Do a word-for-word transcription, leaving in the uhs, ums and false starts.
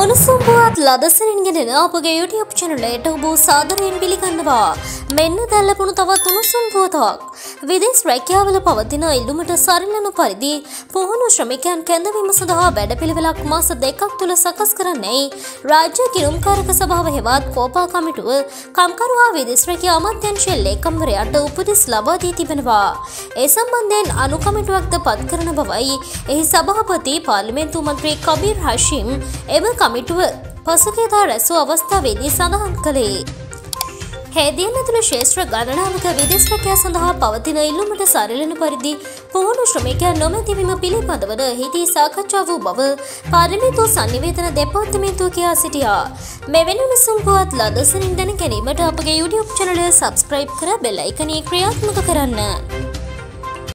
උණුසුම් පුවත් ලදසනින් ගෙනෙන අපගේ YouTube channelයට ඔබ සාදරයෙන් පිළිගන්නවා. මෙන්න දැල්ලපුණු තවත් උණුසුම් පුවතක්. විදේශ රැකියාවල පවතින ඉල්ලුමට සරිලන පරිදි පුහුණු ශ්‍රමිකයන් කැඳවීම සඳහා වැඩපිළිවෙලක් මාස දෙකක් තුළ සකස් කරන්නයි රාජ්‍ය කිරුම්කාරක සභාව හෙවත් කෝපා කමිටුව කම්කරුවා විදේශ රැකියා අමාත්‍යාංශයේ ලේකම්වරයාට උපදෙස් ලබා දී තිබෙනවා. ඒ සම්බන්ධයෙන් අනු කමිටුවක්ද පත් කරන බවයි එහි සභාපති පාර්ලිමේන්තු මන්ත්‍රී කබීර් හෂිම් එම කමිටුව පසුගියදා රැසූ අවස්ථාවේදී සඳහන් කළේ. හෙදියන් ඇතුළු ශේෂ්ත්‍ර ගණනාවක විදේශ රැකියාව සඳහා පවතින ඉල්ලුමට සරිලන පරිදි පුහුණු ශ්‍රමිකයන් නොමැතිවීම පිළිබඳවද එහිදී සාකච්ඡා වූ බව පාර්ලිමේන්තු සංනිවේදන දෙපාර්තමේන්තුව කියා සිටියා. මෙවැනි උණුසුම් පුවත් ලදසනින් දැන ගැනීමට අපගේ YouTube channel එක subscribe කර බෙල් අයිකනය ක්‍රියාත්මක කරන්න.